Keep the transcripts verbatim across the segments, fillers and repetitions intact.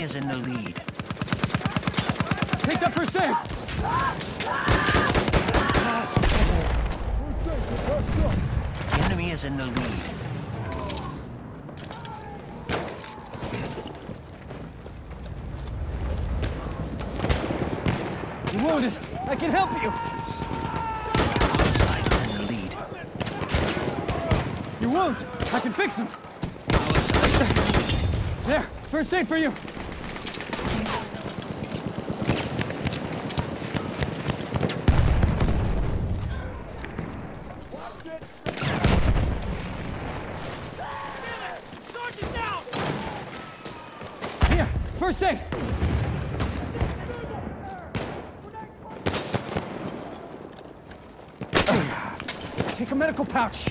is in the lead. Take that first aid! The enemy is in the lead. You're wounded. I can help you. Our side is in the lead. Your wounds. I can fix them. Our side is in the lead. There. First aid for you. Here. First aid. Take a medical pouch.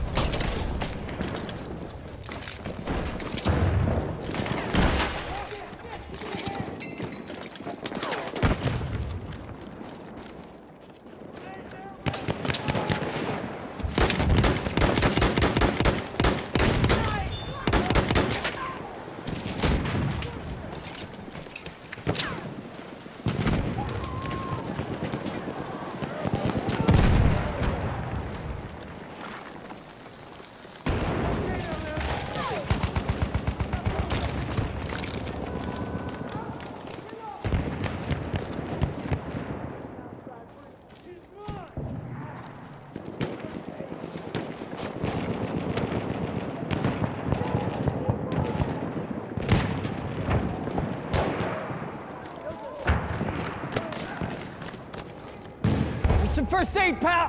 Some first aid, pal!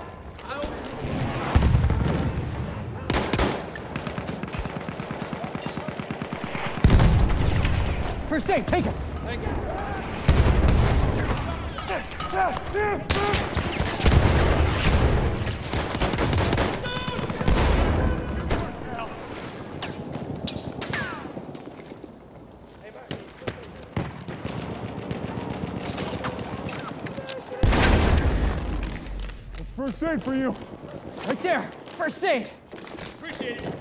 First aid, take it! Thank you. First aid for you. Right there. First aid. Appreciate it.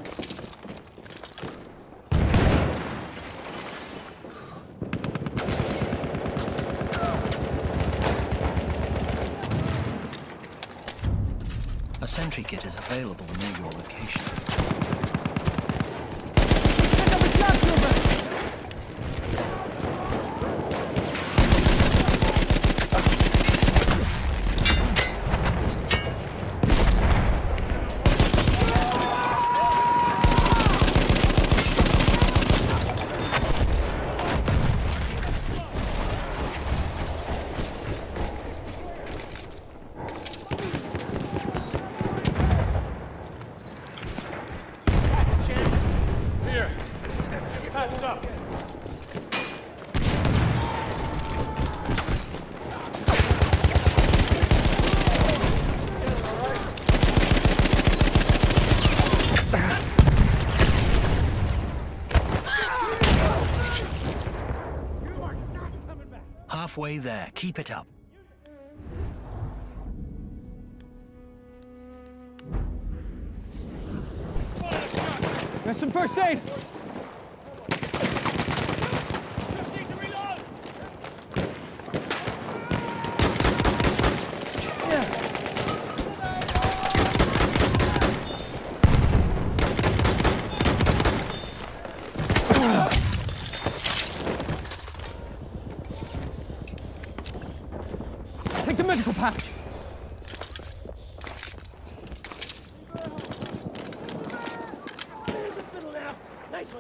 A sentry kit is available near your location. Pick up a shot trooper! Halfway there. Keep it up. There's some first aid! Take the medical pouch. Nice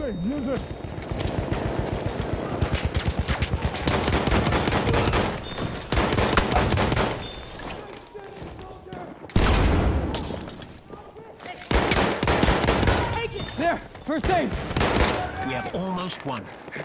Hey, use it. There! First aid! We have almost won.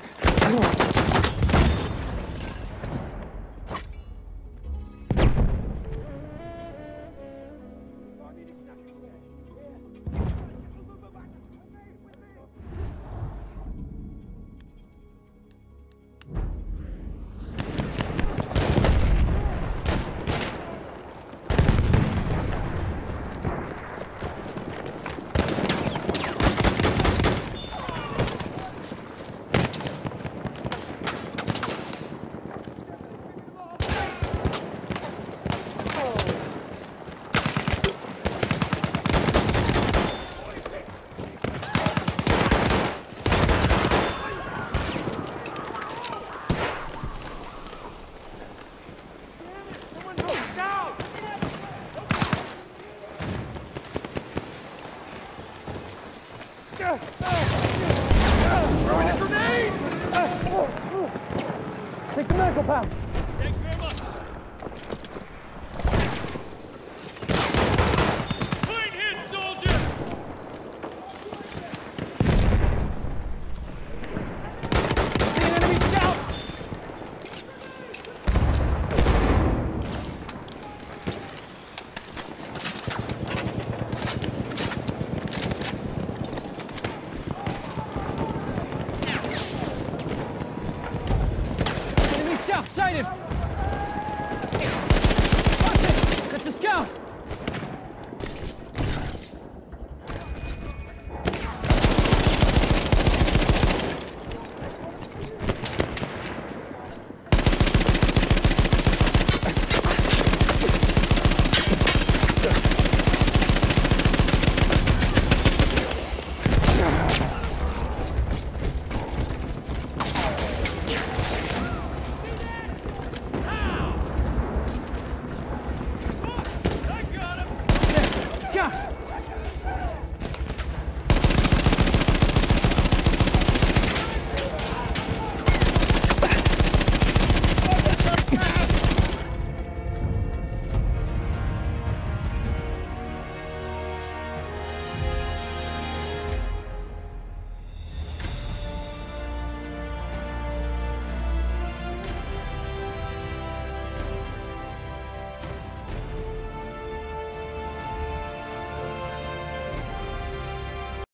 Throwing a grenade! Take the medical pouch! Thank you very much. Clean hit, soldier! See an enemy scout! Enemy scout sighted! Watch it! That's a scout!